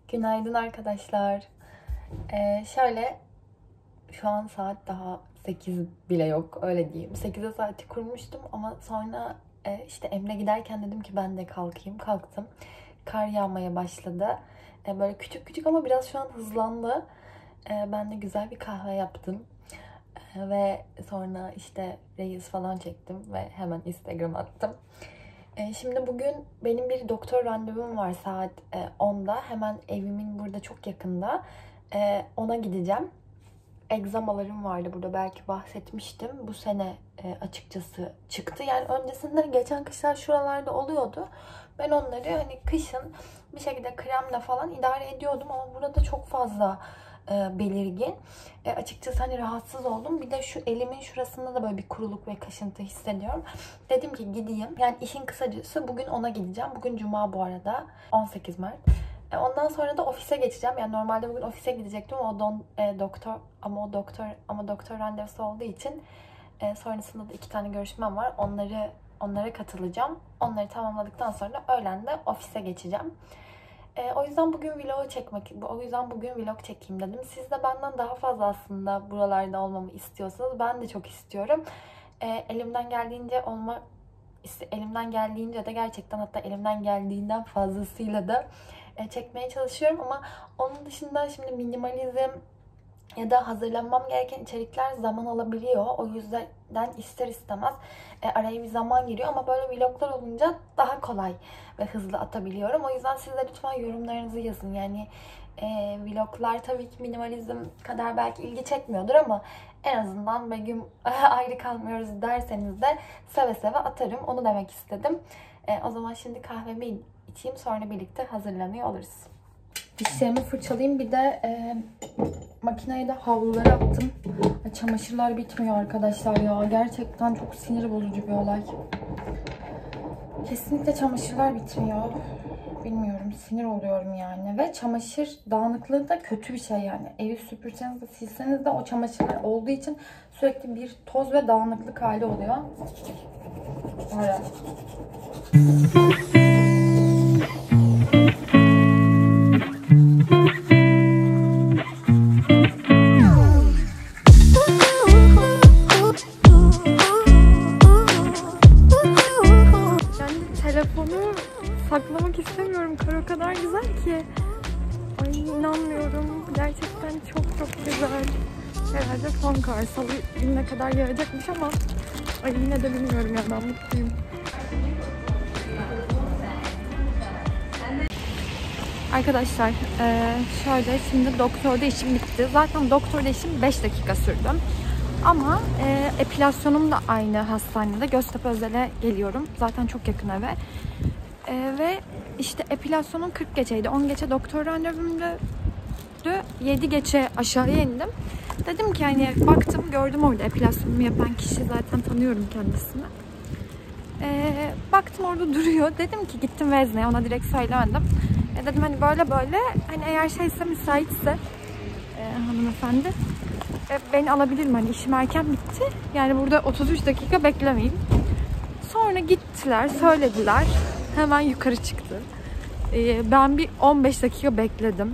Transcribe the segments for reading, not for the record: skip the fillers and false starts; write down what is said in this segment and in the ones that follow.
Günaydın arkadaşlar. Şöyle şu an saat daha 8 bile yok, öyle diyeyim. 8'e saati kurmuştum ama sonra işte Emre giderken dedim ki ben de kalkayım. Kalktım. Kar yağmaya başladı. Böyle küçük küçük ama biraz şu an hızlandı. Ben de güzel bir kahve yaptım. Ve sonra işte Reels falan çektim ve hemen Instagram attım. Şimdi bugün benim bir doktor randevum var saat 10'da. Hemen evimin burada çok yakında. Ona gideceğim. Egzamalarım vardı burada, belki bahsetmiştim. Bu sene açıkçası çıktı. Yani öncesinde geçen kışlar şuralarda oluyordu. Ben onları hani kışın bir şekilde kremle falan idare ediyordum ama burada çok fazla belirgin. Açıkçası hani rahatsız oldum. Bir de şu elimin şurasında da böyle bir kuruluk ve kaşıntı hissediyorum. Dedim ki gideyim. Yani işin kısacası bugün ona gideceğim. Bugün Cuma bu arada. 18 Mart. Ondan sonra da ofise geçeceğim. Yani normalde bugün ofise gidecektim. Doktor randevusu olduğu için sonrasında da 2 tane görüşmem var. Onlara katılacağım. Onları tamamladıktan sonra öğlen de ofise geçeceğim. O yüzden bugün vlog çekeyim dedim. Siz de benden daha fazla aslında buralarda olmamı istiyorsanız ben de çok istiyorum. Elimden geldiğince de gerçekten, hatta elimden geldiğinden fazlasıyla da çekmeye çalışıyorum ama onun dışında şimdi minimalizm ya da hazırlanmam gereken içerikler zaman alabiliyor. O yüzden ister istemez araya bir zaman giriyor ama böyle vloglar olunca daha kolay ve hızlı atabiliyorum. O yüzden siz de lütfen yorumlarınızı yazın. Yani vloglar tabii ki minimalizm kadar belki ilgi çekmiyordur ama en azından Begüm ayrı kalmıyoruz derseniz de seve seve atarım. Onu demek istedim. O zaman şimdi kahvemi içeyim, sonra birlikte hazırlanıyor oluruz. Dişlerimi fırçalayayım. Bir de makineye de havluları attım. Çamaşırlar bitmiyor arkadaşlar ya. Gerçekten çok sinir bozucu bir olay. Kesinlikle çamaşırlar bitmiyor. Bilmiyorum, sinir oluyorum yani. Ve çamaşır dağınıklığı da kötü bir şey yani. Evi süpürseniz de silseniz de o çamaşırlar olduğu için sürekli bir toz ve dağınıklık hali oluyor. Öyle. Telefonu saklamak istemiyorum. Kar o kadar güzel ki. Ay inanmıyorum. Gerçekten çok çok güzel. Herhalde son kar. Salı gününe kadar yağacakmış ama ay yine de bilmiyorum ya, ben mutluyum. Arkadaşlar şöyle, şimdi doktorda işim bitti. Zaten doktorda işim 5 dakika sürdü. Ama epilasyonum da aynı hastanede. Göztepe Özel'e geliyorum. Zaten çok yakın eve. Ve işte epilasyonum 40 geçeydi. 10 geçe doktor randevumdu. 7 geçe aşağıya indim. Dedim ki hani baktım, gördüm orada epilasyonumu yapan kişi, zaten tanıyorum kendisini. Baktım orada duruyor. Dedim ki, gittim vezneye, ona direkt söylemedim. Dedim hani böyle böyle, hani eğer şeyse, müsaitse hanımefendi beni alabilir mi? Hani işim erken bitti. Yani burada 33 dakika beklemeyeyim. Sonra gittiler, söylediler. Hemen yukarı çıktı. Ben bir 15 dakika bekledim.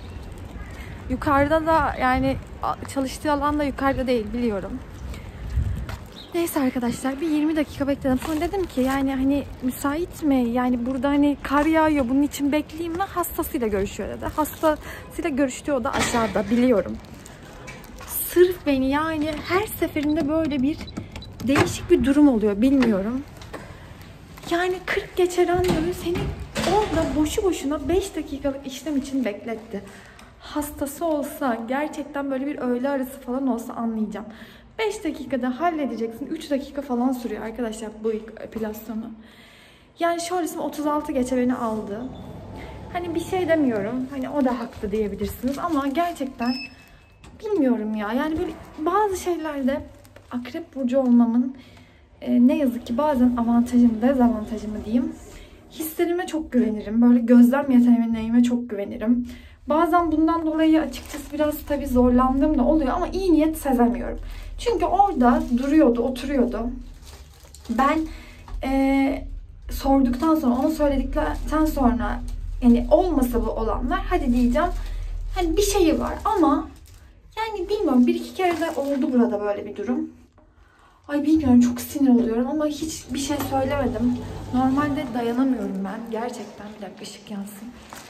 Yukarıda da, yani çalıştığı alan da yukarıda değil, biliyorum. Neyse arkadaşlar, bir 20 dakika bekledim. Sonra dedim ki yani hani müsait mi? Yani burada hani kar yağıyor, bunun için bekleyeyim mi? Hastasıyla görüşüyor dedi. Hastasıyla görüştüğü oda aşağıda, biliyorum. Sırf beni, yani her seferinde böyle bir değişik bir durum oluyor, bilmiyorum. Yani 40 geçe randevu seni orada boşu boşuna 5 dakikalık işlem için bekletti. Hastası olsa, gerçekten böyle bir öğle arası falan olsa anlayacağım. 5 dakikada halledeceksin. 3 dakika falan sürüyor arkadaşlar bu epilasyonu. Yani şöyle, 36 geçe beni aldı. Hani bir şey demiyorum. Hani o da haklı diyebilirsiniz ama gerçekten bilmiyorum ya. Yani böyle bazı şeylerde Akrep burcu olmamın ne yazık ki bazen avantajı mı dezavantajı mı diyeyim. Hislerime çok güvenirim. Böyle gözlem yeteneğime çok güvenirim. Bazen bundan dolayı açıkçası biraz tabii zorlandığım da oluyor ama iyi niyet sezemiyorum. Çünkü orada duruyordu, oturuyordu. Ben sorduktan sonra, onu söyledikten sonra yani olmasa bu olanlar hadi diyeceğim hani bir şeyi var ama yani bilmiyorum, bir iki kere de oldu burada böyle bir durum. Ay bilmiyorum, çok sinir oluyorum ama hiç bir şey söylemedim. Normalde dayanamıyorum ben. Gerçekten bir dakika ışık yansın.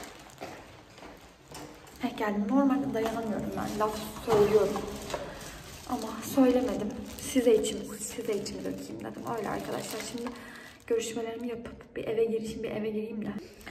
Geldim. Normalde dayanamıyorum ben. Laf söylüyorum. Ama söylemedim. Size içimi dökeyim dedim. Öyle arkadaşlar. Şimdi görüşmelerimi yapıp bir eve gireyim de.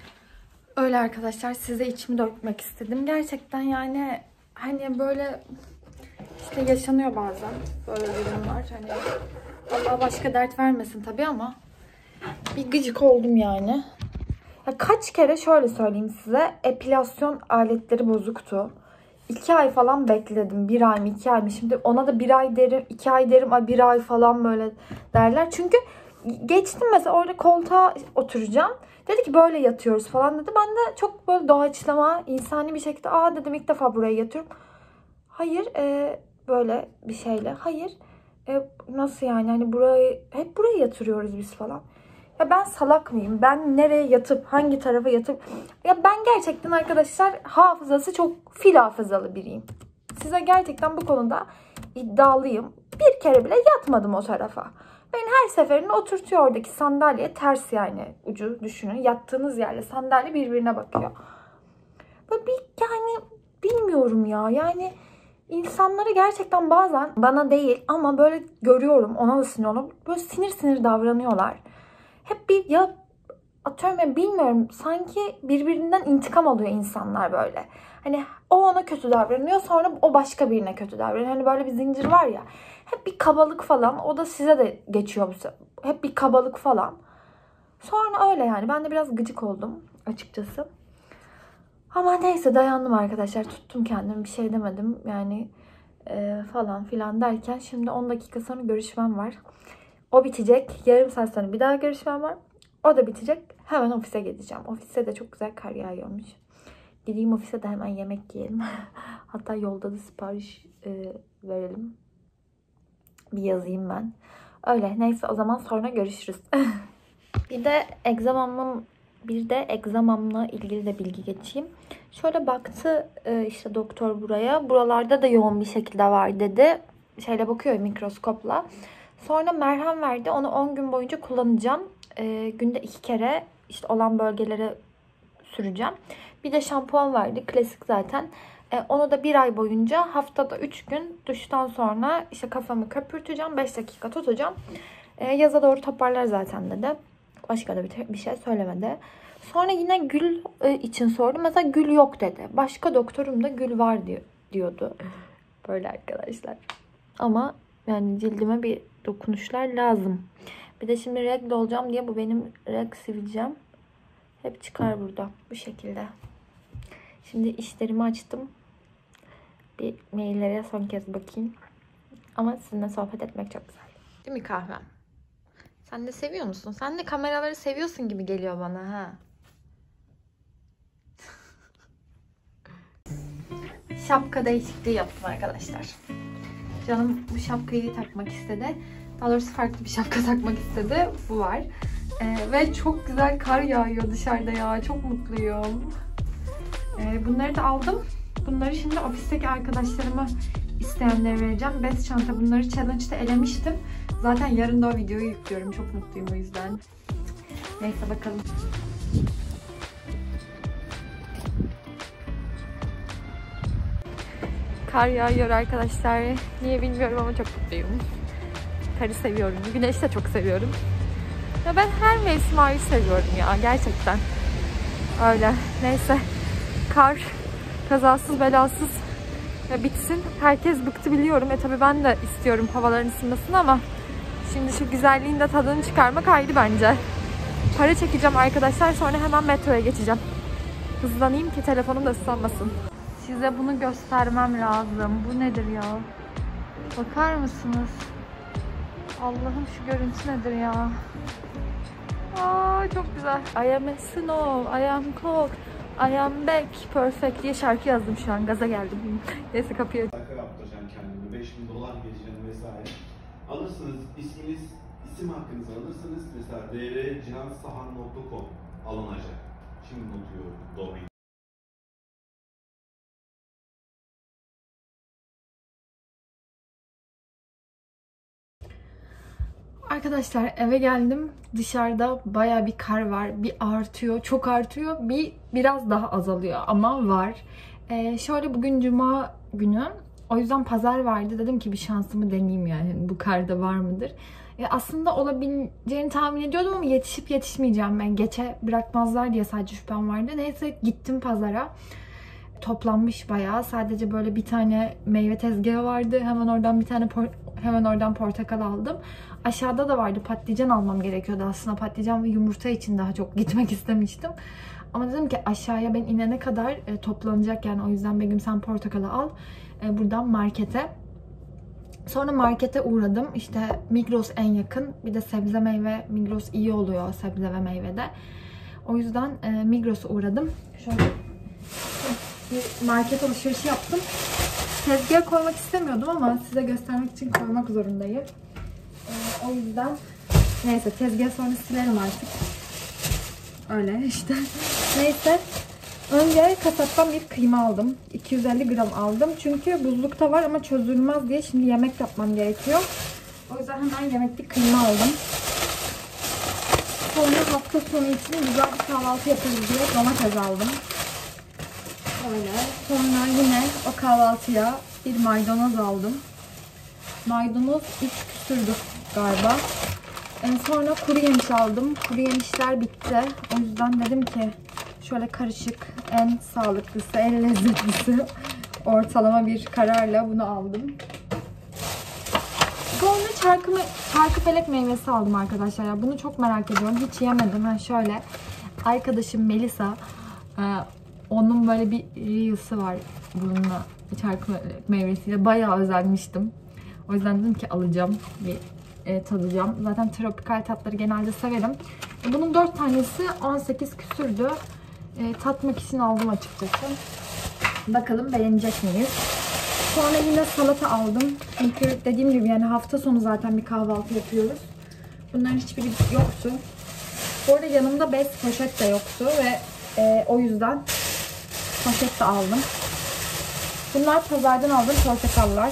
Öyle arkadaşlar, size içimi dökmek istedim. Gerçekten yani hani böyle işte yaşanıyor bazen böyle durumlar. Hani Allah başka dert vermesin tabii ama bir gıcık oldum yani. Ya kaç kere şöyle söyleyeyim size, epilasyon aletleri bozuktu. 2 ay falan bekledim. 1 ay mı 2 ay mı? Şimdi ona da 1 ay derim, 2 ay derim, ay 1 ay falan böyle derler. Çünkü geçtim mesela, orada koltuğa oturacağım. Dedi ki böyle yatıyoruz falan dedi. Ben de çok böyle doğaçlama, insani bir şekilde dedim ilk defa buraya yatıyorum. Hayır böyle bir şeyle. Hayır nasıl yani, hani hep buraya yatırıyoruz biz falan. Ya ben salak mıyım? Ben nereye yatıp hangi tarafa yatıp, ya ben gerçekten arkadaşlar hafızası çok fil hafızalı biriyim. Size gerçekten bu konuda iddialıyım. Bir kere bile yatmadım o tarafa. Beni her seferinde oturtuyor oradaki sandalye, ters yani ucu düşünün. Yattığınız yerle sandalye birbirine bakıyor. Böyle yani bilmiyorum ya. Yani insanları gerçekten bazen, bana değil ama böyle görüyorum, ona da sinir oluyorum. Böyle sinir davranıyorlar. Hep atıyorum ya, bilmiyorum, sanki birbirinden intikam alıyor insanlar böyle. Hani o ona kötü davranıyor, sonra o başka birine kötü davranıyor. Hani böyle bir zincir var ya. Hep bir kabalık falan. O da size de geçiyor bu. Hep bir kabalık falan. Sonra öyle yani. Ben de biraz gıcık oldum açıkçası. Ama neyse, dayandım arkadaşlar. Tuttum kendimi. Bir şey demedim. Yani falan filan derken şimdi 10 dakika sonra görüşmem var. O bitecek. Yarım saat sonra bir daha görüşmem var. O da bitecek. Hemen ofise gideceğim. Ofiste de çok güzel kar yağıyormuş. Gideyim ofise de hemen yemek yiyelim. Hatta yolda da sipariş verelim. Bir yazayım ben. Öyle. Neyse, o zaman sonra görüşürüz. Bir de egzamamla ilgili de bilgi geçeyim. Şöyle baktı işte doktor buraya. Buralarda da yoğun bir şekilde var dedi. Şeyle bakıyor, mikroskopla. Sonra merhem verdi. Onu 10 gün boyunca kullanacağım. Günde 2 kere işte olan bölgelere süreceğim. Bir de şampuan verdi. Klasik zaten. Onu da 1 ay boyunca haftada 3 gün duştan sonra işte kafamı köpürteceğim. 5 dakika tutacağım. Yaza doğru toparlar zaten dedi. Başka da bir şey söylemedi. Sonra yine gül için sordum. Mesela gül yok dedi. Başka doktorum da gül var diyordu. Böyle arkadaşlar. Ama yani cildime bir dokunuşlar lazım. Bir de şimdi regl olacağım diye bu benim reg sivilcem hep çıkar burada. Bu şekilde. Şimdi işlerimi açtım. Bir maillere son kez bakayım. Ama sizinle sohbet etmek çok güzel. Değil mi kahvem? Sen de seviyor musun? Sen de kameraları seviyorsun gibi geliyor bana ha. Şapka değişikliği yaptım arkadaşlar. Canım bu şapkayı takmak istedi. Daha doğrusu farklı bir şapka takmak istedi. Bu var. Ve çok güzel kar yağıyor dışarıda ya. Çok mutluyum. Bunları da aldım. Bunları şimdi ofisteki arkadaşlarıma isteyenlere vereceğim. Bez çanta, bunları challenge'da elemiştim. Zaten yarın da o videoyu yüklüyorum. Çok mutluyum o yüzden. Neyse bakalım. Kar yağıyor arkadaşlar. Niye bilmiyorum ama çok mutluyum. Karı seviyorum. Güneşi de çok seviyorum. Ya ben her mevsim ayrı seviyorum ya. Gerçekten. Öyle. Neyse. Kar kazasız belasız bitsin. Herkes bıktı biliyorum. Tabii ben de istiyorum havaların ısınmasını ama şimdi şu güzelliğin de tadını çıkarmak ayrı bence. Para çekeceğim arkadaşlar. Sonra hemen metroya geçeceğim. Hızlanayım ki telefonum da ıslanmasın. Size bunu göstermem lazım. Bu nedir ya? Bakar mısınız? Allah'ım şu görüntü nedir ya? Çok güzel. I am a snow, I am cold, I am back, perfect diye şarkı yazdım şu an. Gaza geldim. Neyse kapıyı. Sayfa yaptıracağım kendime. 5.000 dolar vereceğim vesaire. Alırsınız isim hakkınızı alırsınız. Mesela drcihansahan.com alınacak. Kim unutuyor dolayı? Arkadaşlar eve geldim. Dışarıda baya bir kar var. Bir artıyor, çok artıyor. Biraz daha azalıyor ama var. Şöyle bugün cuma günü. O yüzden pazar vardı. Dedim ki bir şansımı deneyeyim yani. Bu karda var mıdır? Aslında olabileceğini tahmin ediyordum ama yetişip yetişmeyeceğim ben. Geçe bırakmazlar diye sadece şüphem vardı. Neyse gittim pazara. Toplanmış bayağı. Sadece böyle bir tane meyve tezgahı vardı. Hemen oradan portakal aldım. Aşağıda da vardı. Patlıcan almam gerekiyordu aslında. Patlıcan ve yumurta için daha çok gitmek istemiştim. Ama dedim ki aşağıya ben inene kadar toplanacak yani. O yüzden Begüm sen portakalı al. Buradan markete. Sonra markete uğradım. İşte Migros en yakın. Bir de sebze meyve. Migros iyi oluyor sebze ve meyvede. O yüzden Migros'a uğradım. Şöyle bir market alışverişi yaptım. Tezgaha koymak istemiyordum ama size göstermek için koymak zorundayım. O yüzden neyse tezgahı sonra silerim artık. Öyle işte. Neyse. Önce kasaptan bir kıyma aldım. 250 gram aldım. Çünkü buzlukta var ama çözülmez diye şimdi yemek yapmam gerekiyor. O yüzden hemen yemeklik kıyma aldım. Sonra hafta sonu için güzel bir kahvaltı yaparız diye domates aldım. Öyle. Sonra yine o kahvaltıya bir maydanoz aldım. Maydanoz 3 küsürdü galiba. Sonra kuru yemiş aldım. Kuru yemişler bitti. O yüzden dedim ki şöyle karışık, en sağlıklısı, en lezzetlisi ortalama bir kararla bunu aldım. Sonra çarkıfelek meyvesi aldım arkadaşlar. Ya bunu çok merak ediyorum. Hiç yemedim. Şöyle arkadaşım Melisa, onun böyle bir reels'ı var bununla, çarkıfelek meyvesiyle. Bayağı özenmiştim. O yüzden dedim ki alacağım, bir tadacağım. Zaten tropikal tatları genelde severim. Bunun 4 tanesi 18 küsürdü. Tatmak için aldım açıkçası. Bakalım beğenecek miyiz? Sonra yine salata aldım. Çünkü dediğim gibi yani hafta sonu zaten bir kahvaltı yapıyoruz. Bunların hiçbiri yoktu. Bu arada yanımda bez poşet de yoktu ve o yüzden poşet de aldım. Bunlar pazardan aldığım portakallar.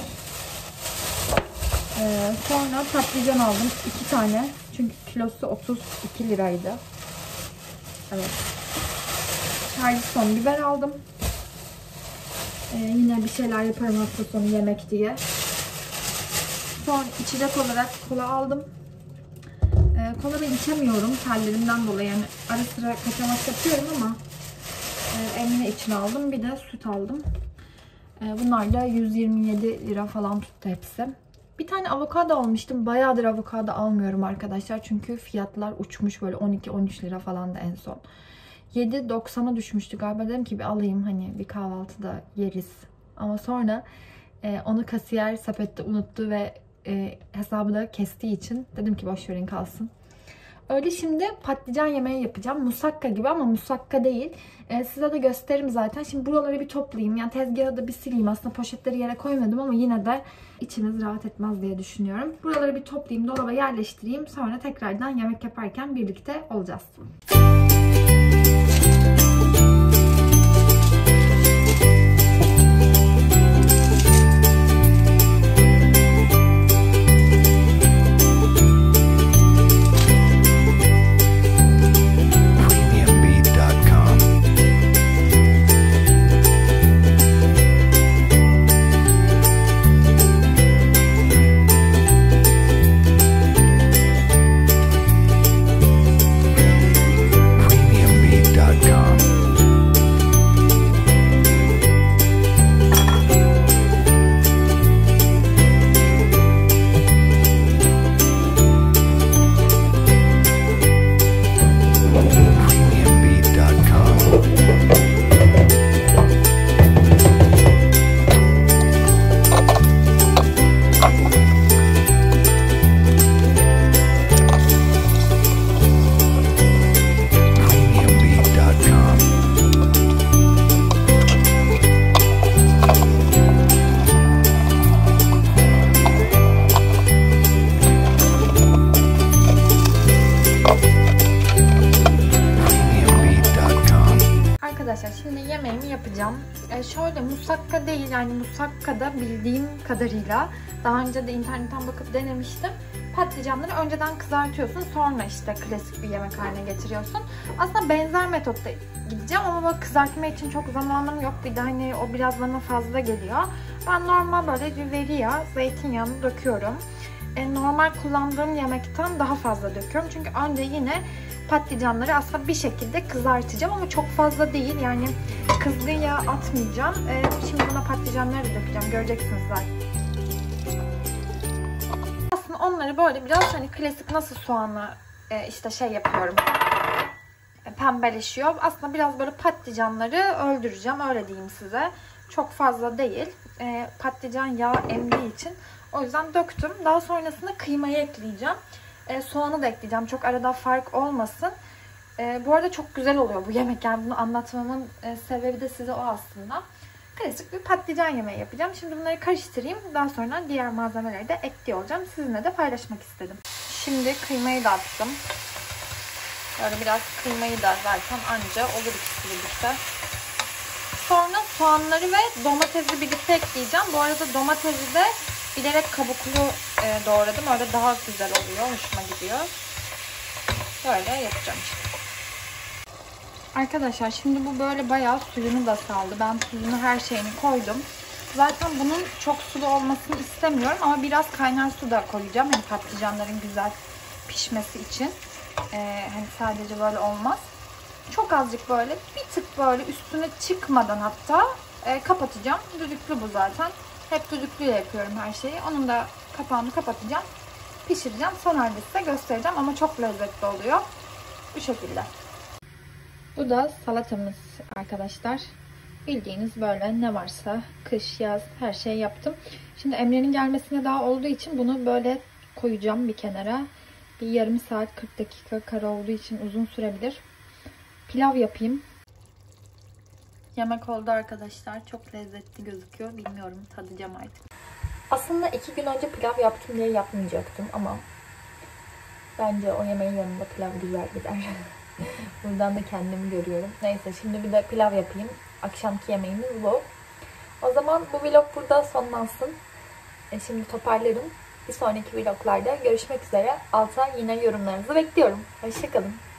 Sonra patlıcan aldım. 2 tane. Çünkü kilosu 32 liraydı. Evet. Charleston biber aldım. Yine bir şeyler yaparım hafta sonu yemek diye. Sonra içecek olarak kola aldım. Kola ben içemiyorum terlerimden dolayı. Yani ara sıra kaçamak yapıyorum ama Emine için aldım. Bir de süt aldım. Bunlar da 127 lira falan tuttu hepsi. Bir tane avokado almıştım. Bayağıdır avokado almıyorum arkadaşlar. Çünkü fiyatlar uçmuş böyle 12-13 lira falan da en son. 7.90'a düşmüştü galiba. Dedim ki bir alayım hani bir kahvaltıda yeriz. Ama sonra onu kasiyer sepette unuttu ve hesabı da kestiği için dedim ki boş verin kalsın. Öyle şimdi patlıcan yemeği yapacağım. Musakka gibi ama musakka değil. Size de gösteririm zaten. Şimdi buraları bir toplayayım. Yani tezgahı da bir sileyim. Aslında poşetleri yere koymadım ama yine de içimiz rahat etmez diye düşünüyorum. Buraları bir toplayayım, dolaba yerleştireyim. Sonra tekrardan yemek yaparken birlikte olacağız. yapacağım. Şöyle musakka değil, yani musakkada bildiğim kadarıyla daha önce de internetten bakıp denemiştim. Patlıcanları önceden kızartıyorsun, sonra işte klasik bir yemek haline getiriyorsun. Aslında benzer metotta gideceğim ama böyle kızartma için çok zamanım yok. Bir de hani o biraz bana fazla geliyor. Ben normal böyle biberi yağı, zeytinyağını döküyorum. Normal kullandığım yemekten daha fazla döküyorum. Çünkü önce yine patlıcanları aslında bir şekilde kızartacağım ama çok fazla değil. Yani kızgın yağ atmayacağım. Şimdi buna patlıcanları dökeceğim. Göreceksiniz zaten. Aslında onları böyle biraz hani klasik nasıl soğanla işte şey yapıyorum. Pembeleşiyor. Aslında biraz böyle patlıcanları öldüreceğim. Öyle diyeyim size. Çok fazla değil. Patlıcan yağı emdiği için. O yüzden döktüm. Daha sonrasında kıymayı ekleyeceğim. Soğanı da ekleyeceğim. Çok arada fark olmasın. Bu arada çok güzel oluyor bu yemek. Yani bunu anlatmamın sebebi de size o aslında. Klasik bir patlıcan yemeği yapacağım. Şimdi bunları karıştırayım. Daha sonra diğer malzemeleri de ekliyor olacağım. Sizinle de paylaşmak istedim. Şimdi kıymayı da attım. Böyle biraz kıymayı da zaten anca olur ikisi birlikte. Sonra soğanları ve domatesi birlikte ekleyeceğim. Bu arada domatesi de bilerek kabuklu doğradım. Öyle daha güzel oluyor. Hoşuma gidiyor. Böyle yapacağım işte. Arkadaşlar şimdi bu böyle bayağı suyunu da saldı. Ben tuzunu her şeyini koydum. Zaten bunun çok sulu olmasını istemiyorum ama biraz kaynar su da koyacağım. Hani patlıcanların güzel pişmesi için. Hani sadece böyle olmaz. Çok azıcık böyle bir tık böyle üstüne çıkmadan hatta kapatacağım. Düdüklü bu zaten. Hep düdüklüyle yapıyorum her şeyi. Onun da kapağını kapatacağım. Pişireceğim. Son halde size göstereceğim ama çok lezzetli oluyor. Bu şekilde. Bu da salatamız arkadaşlar. Bildiğiniz böyle ne varsa kış, yaz her şey yaptım. Şimdi Emre'nin gelmesine daha olduğu için bunu böyle koyacağım bir kenara. Bir yarım saat 40 dakika kara olduğu için uzun sürebilir. Pilav yapayım. Yemek oldu arkadaşlar. Çok lezzetli gözüküyor. Bilmiyorum, tadacağım artık. Aslında 2 gün önce pilav yaptım diye yapmayacaktım ama bence o yemeğin yanında pilav güzel gider. Buradan da kendimi görüyorum. Neyse şimdi bir de pilav yapayım. Akşamki yemeğimiz bu. O zaman bu vlog burada sonlansın. Şimdi toparlarım. Bir sonraki vloglarda görüşmek üzere. Alta yine yorumlarınızı bekliyorum. Hoşçakalın.